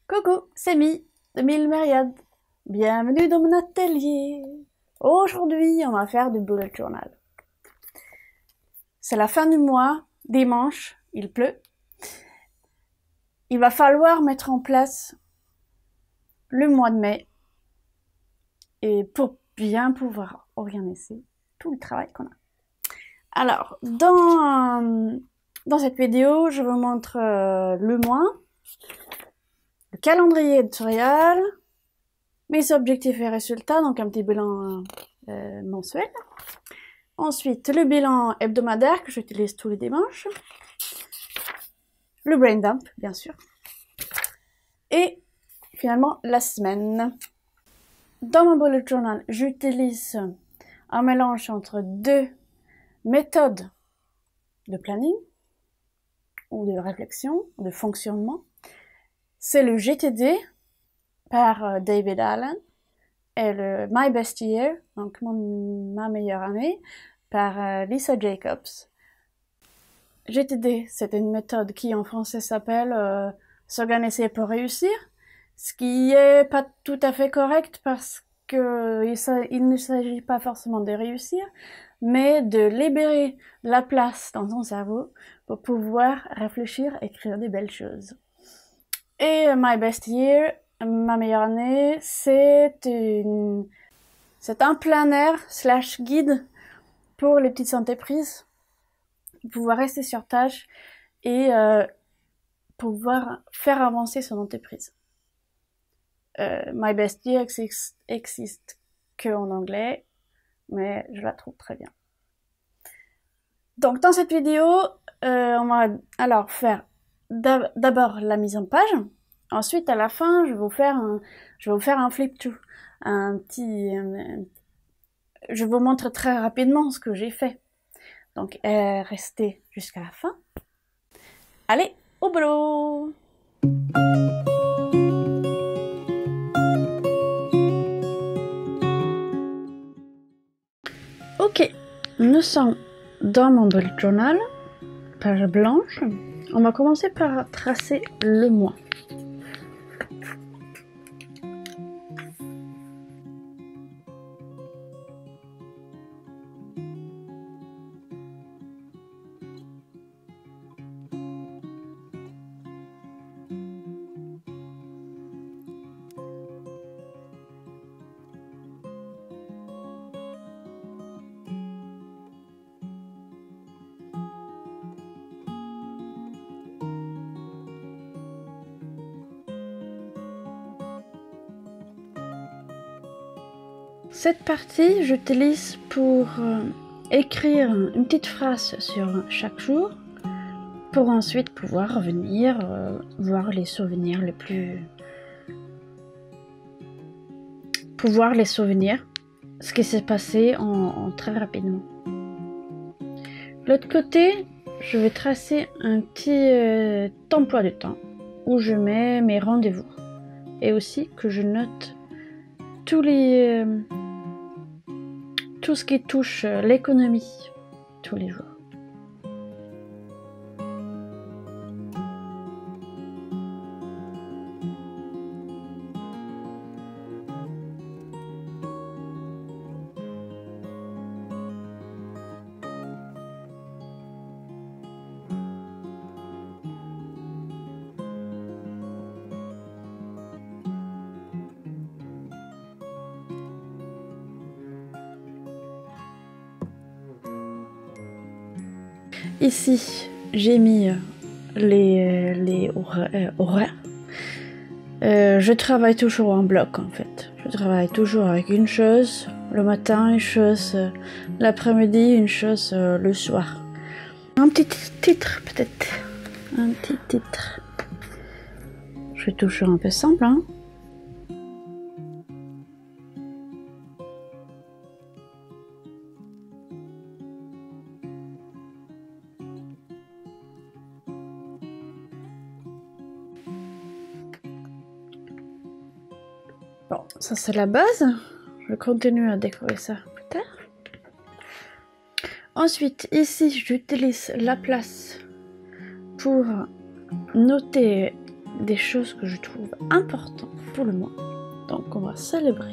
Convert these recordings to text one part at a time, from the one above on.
Coucou, c'est Mi de Mille Myriades. Bienvenue dans mon atelier. Aujourd'hui, on va faire du bullet journal. C'est la fin du mois, dimanche, il pleut. Il va falloir mettre en place le mois de mai et pour bien pouvoir organiser tout le travail qu'on a. Alors, dans cette vidéo, je vous montre le mois, le calendrier éditorial, mes objectifs et résultats, donc un petit bilan mensuel. Ensuite, le bilan hebdomadaire que j'utilise tous les dimanches. Le brain dump, bien sûr. Et finalement, la semaine. Dans mon bullet journal, j'utilise un mélange entre deux méthodes de planning, ou de réflexion, ou de fonctionnement. C'est le GTD par David Allen et le My Best Year, donc ma meilleure année, par Lisa Jacobs. GTD, c'est une méthode qui en français s'appelle s'organiser pour réussir, ce qui est pas tout à fait correct parce que il ne s'agit pas forcément de réussir, mais de libérer la place dans ton cerveau pour pouvoir réfléchir et écrire des belles choses. Et My Best Year, ma meilleure année, c'est un planner / guide pour les petites entreprises, pouvoir rester sur tâche et pouvoir faire avancer son entreprise. My Best Year existe que en anglais, mais je la trouve très bien. Donc dans cette vidéo, on va alors faire d'abord la mise en page. Ensuite, à la fin, je vais vous faire un flip to, je vous montre très rapidement ce que j'ai fait. Donc, restez jusqu'à la fin. Allez, au boulot! Ok, nous sommes dans mon bullet journal, page blanche. On va commencer par tracer le mois. Cette partie, j'utilise pour écrire une petite phrase sur chaque jour, pour ensuite pouvoir revenir voir les souvenirs les plus... Pouvoir les souvenir, ce qui s'est passé en très rapidement. De l'autre côté, je vais tracer un petit emploi de temps où je mets mes rendez-vous et aussi que je note tout ce qui touche l'économie tous les jours. Ici, j'ai mis les horaires. Je travaille toujours en bloc en fait. Je travaille toujours avec une chose le matin, une chose l'après-midi, une chose le soir. Un petit titre peut-être. Un petit titre. Je fais toujours un peu simple, hein. Bon, ça c'est la base. Je continue à décorer ça plus tard. Ensuite, ici, j'utilise la place pour noter des choses que je trouve importantes pour le mois. Donc on va célébrer.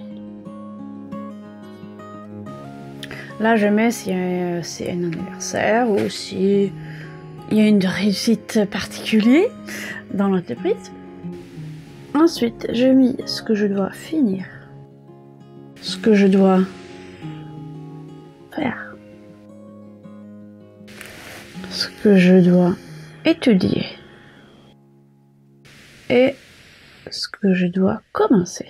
Là je mets si c'est un anniversaire ou si il y a une réussite particulière dans l'entreprise. Ensuite j'ai mis ce que je dois finir, ce que je dois faire, ce que je dois étudier et ce que je dois commencer.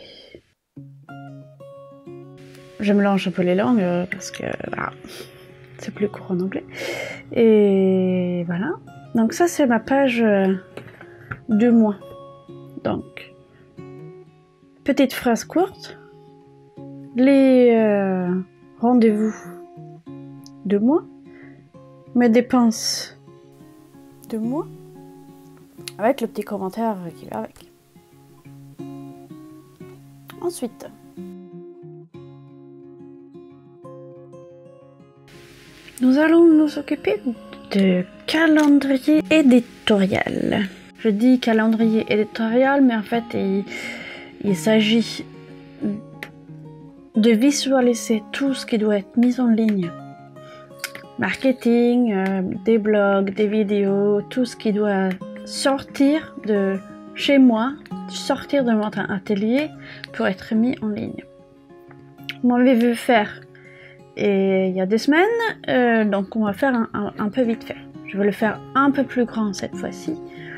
Je mélange un peu les langues parce que voilà, c'est plus court en anglais. Et voilà. Donc ça c'est ma page du mois. Donc, petite phrase courte. Les rendez-vous de mois. Mes dépenses de mois. Avec le petit commentaire qui va avec. Ensuite, nous allons nous occuper de calendrier éditorial. Je dis calendrier éditorial, mais en fait, il s'agit de visualiser tout ce qui doit être mis en ligne. Marketing, des blogs, des vidéos, tout ce qui doit sortir de chez moi, sortir de mon atelier pour être mis en ligne. Vous m'avez vu faire et il y a 2 semaines, donc on va faire un peu vite fait. Je vais le faire un peu plus grand cette fois-ci.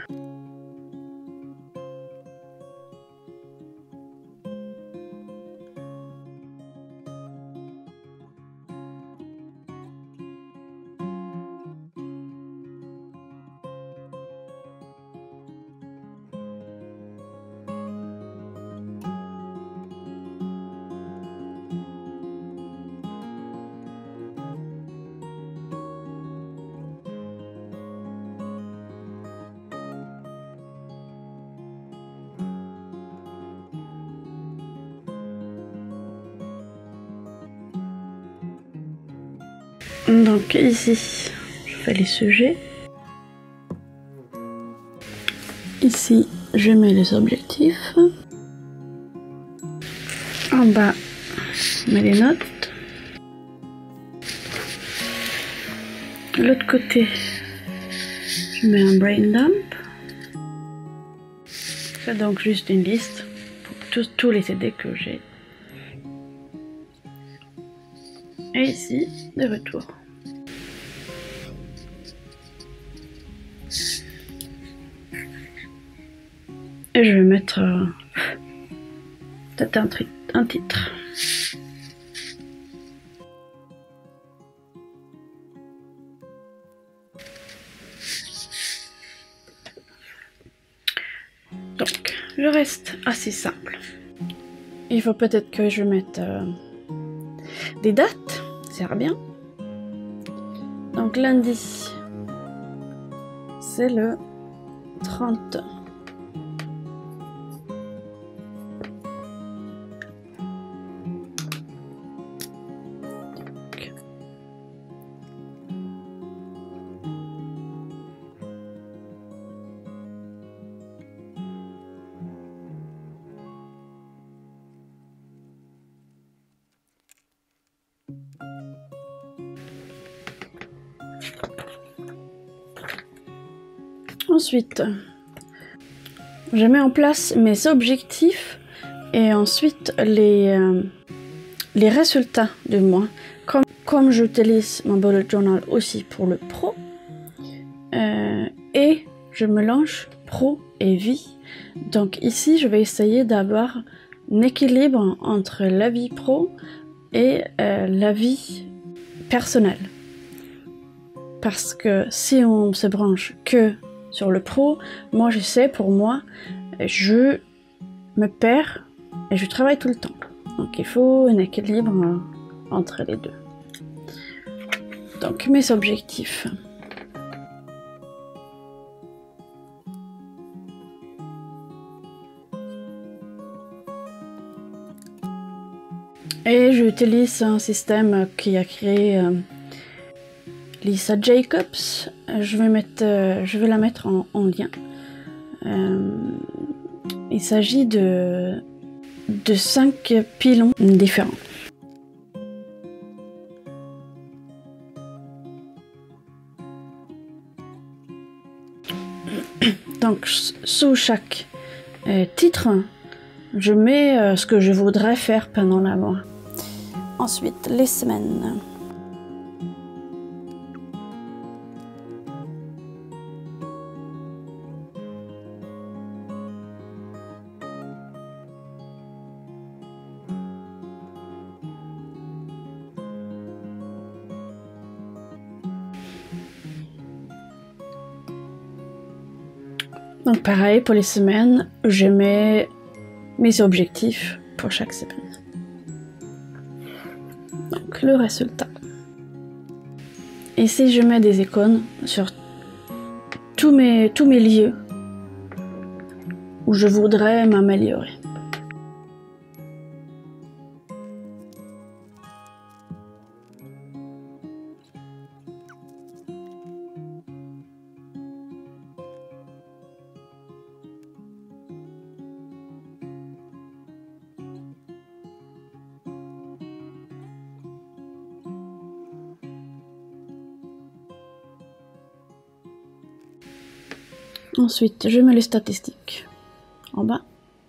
Donc ici, je fais les sujets. Ici, je mets les objectifs. En bas, je mets les notes. De l'autre côté, je mets un brain dump. C'est donc juste une liste pour tous les CD que j'ai. Et ici, des retours. Et je vais mettre peut-être un titre. Donc, je reste assez simple. Il faut peut-être que je mette des dates, ça sert bien. Donc lundi, c'est le 30. Ensuite, je mets en place mes objectifs et ensuite les résultats de moi. Comme j'utilise mon bullet journal aussi pour le pro, et je mélange pro et vie. Donc ici, je vais essayer d'avoir un équilibre entre la vie pro et la vie personnelle. Parce que si on se branche que sur le pro, moi je sais, pour moi, je me perds et je travaille tout le temps. Donc il faut un équilibre entre les deux. Donc mes objectifs. Et j'utilise un système qui a créé Lisa Jacobs. Je vais la mettre en lien. Il s'agit de 5 pilons différents. Donc, sous chaque titre, je mets ce que je voudrais faire pendant la mois. Ensuite, les semaines. Donc pareil, pour les semaines, je mets mes objectifs pour chaque semaine. Donc le résultat. Ici, je mets des icônes sur tous mes lieux où je voudrais m'améliorer. Ensuite, je mets les statistiques en bas,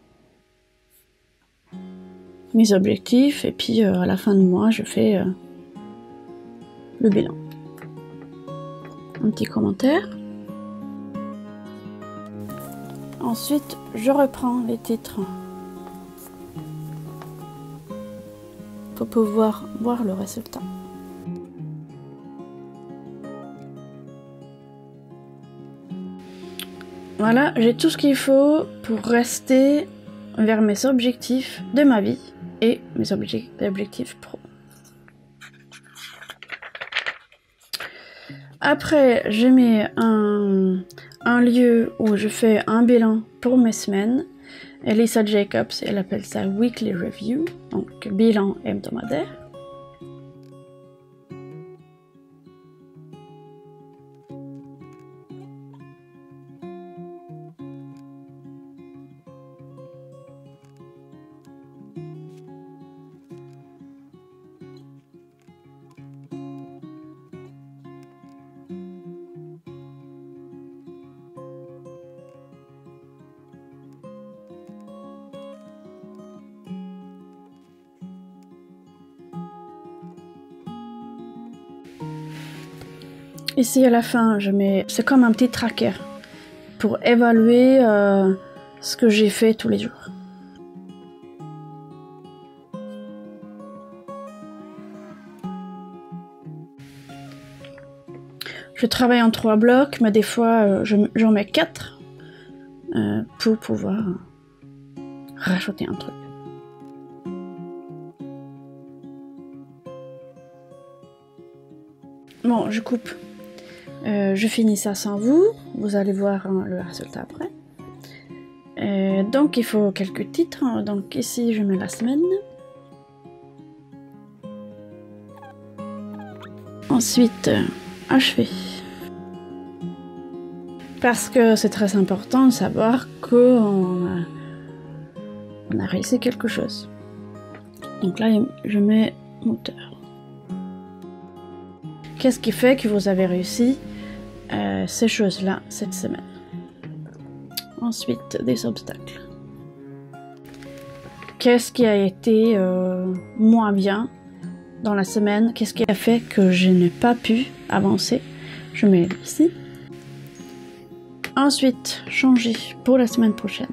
mes objectifs, et puis à la fin du mois, je fais le bilan. Un petit commentaire. Ensuite, je reprends les titres pour pouvoir voir le résultat. Voilà, j'ai tout ce qu'il faut pour rester vers mes objectifs de ma vie et mes objectifs pro. Après, je mets un lieu où je fais un bilan pour mes semaines. Elisa Jacobs, elle appelle ça Weekly Review, donc bilan hebdomadaire. Ici à la fin, je mets, c'est comme un petit tracker pour évaluer ce que j'ai fait tous les jours. Je travaille en 3 blocs, mais des fois j'en mets 4 pour pouvoir rajouter un truc. Bon, je coupe. Je finis ça sans vous. Vous allez voir le résultat après. Donc il faut quelques titres. Donc ici je mets la semaine. Ensuite, achever. Parce que c'est très important de savoir qu'on a réussi quelque chose. Donc là, je mets moteur. Qu'est-ce qui fait que vous avez réussi ces choses-là cette semaine? Ensuite, des obstacles. Qu'est-ce qui a été moins bien dans la semaine? Qu'est-ce qui a fait que je n'ai pas pu avancer? Je mets ici. Ensuite, changer pour la semaine prochaine.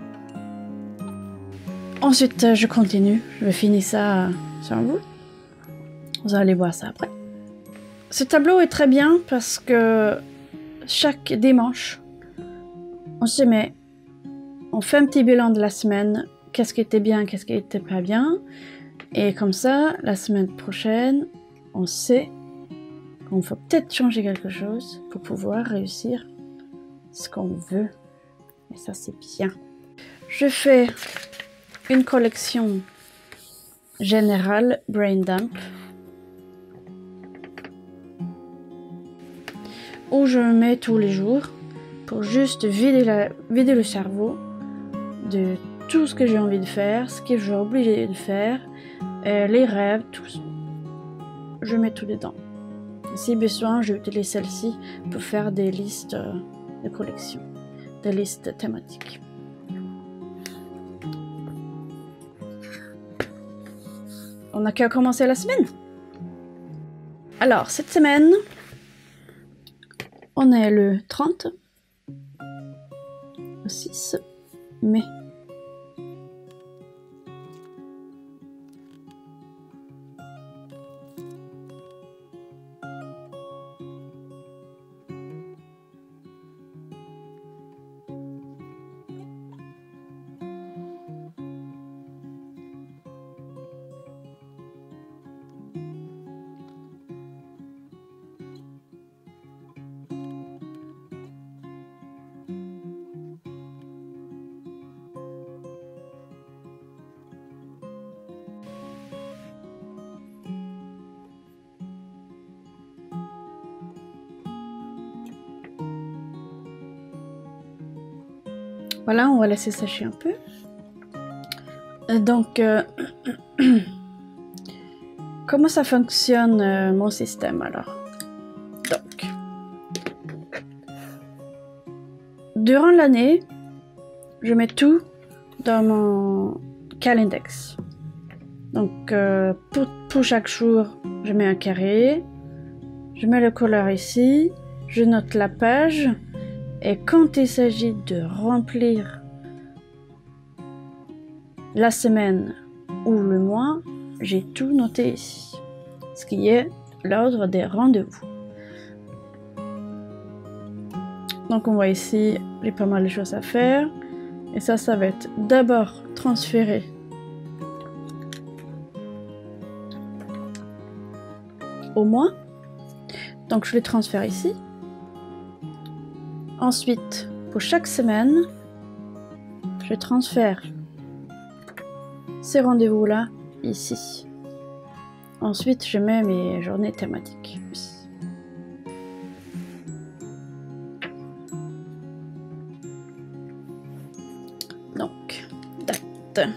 Ensuite, je continue. Je vais finir ça sans vous. Vous allez voir ça après. Ce tableau est très bien parce que chaque dimanche, on se met, on fait un petit bilan de la semaine. Qu'est-ce qui était bien, qu'est-ce qui était pas bien. Et comme ça, la semaine prochaine, on sait qu'on faut peut-être changer quelque chose pour pouvoir réussir ce qu'on veut. Et ça, c'est bien. Je fais une collection générale Brain Dump où je mets tous les jours pour juste vider le cerveau de tout ce que j'ai envie de faire, ce que j'ai obligé de faire, les rêves, tout. Je mets tout dedans. Si besoin, j'utilise celle-ci pour faire des listes de collection, des listes thématiques. On n'a qu'à commencer la semaine. Alors, cette semaine, on est le 30, le 6 mai. Voilà, on va laisser sécher un peu. Donc, comment ça fonctionne mon système alors? Donc, durant l'année, je mets tout dans mon Calendex. Donc, pour chaque jour, je mets un carré, je mets le couleur ici, je note la page. Et quand il s'agit de remplir la semaine ou le mois, j'ai tout noté ici, ce qui est l'ordre des rendez-vous. Donc on voit ici, j'ai pas mal de choses à faire. Et ça va être d'abord transféré au mois. Donc je le transfère ici. Ensuite, pour chaque semaine, je transfère ces rendez-vous-là ici. Ensuite, je mets mes journées thématiques ici. Donc, date.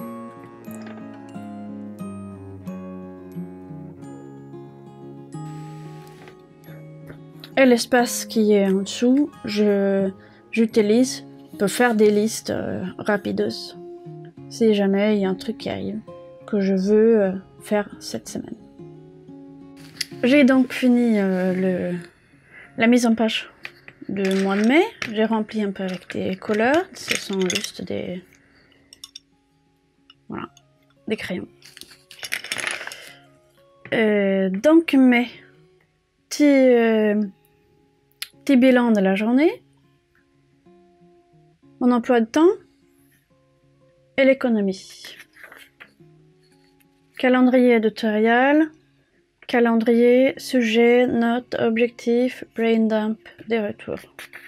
Et l'espace qui est en dessous, j'utilise pour faire des listes rapides. Si jamais il y a un truc qui arrive que je veux faire cette semaine. J'ai donc fini la mise en page du mois de mai. J'ai rempli un peu avec des couleurs. Ce sont juste des... Voilà, des crayons. Donc mai. Petit bilan de la journée, mon emploi de temps et l'économie. Calendrier éditorial, calendrier, sujet, notes, objectifs, brain dump, des retours.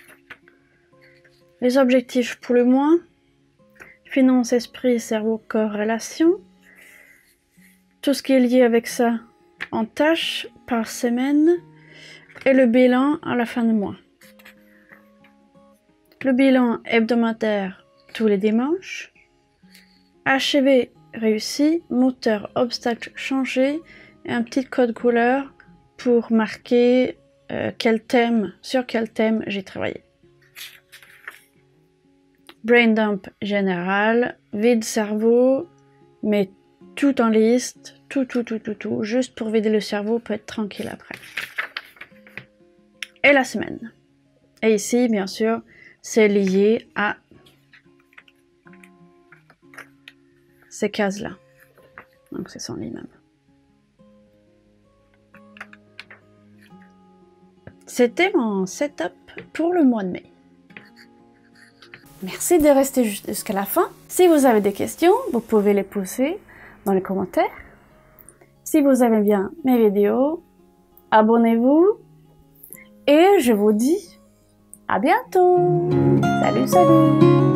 Les objectifs pour le mois, finance, esprit, cerveau, corps, relation. Tout ce qui est lié avec ça en tâches par semaine. Et le bilan à la fin du mois. Le bilan hebdomadaire tous les dimanches. Achevé réussi, moteur obstacle changé et un petit code couleur pour marquer sur quel thème j'ai travaillé. Brain dump général, vide cerveau, mais tout en liste, tout, juste pour vider le cerveau pour être tranquille après. Et la semaine. Et ici, bien sûr, c'est lié à ces cases-là. Donc, ce sont les mêmes. C'était mon setup pour le mois de mai. Merci de rester jusqu'à la fin. Si vous avez des questions, vous pouvez les poser dans les commentaires. Si vous aimez bien mes vidéos, abonnez-vous. Et je vous dis à bientôt. Salut, salut.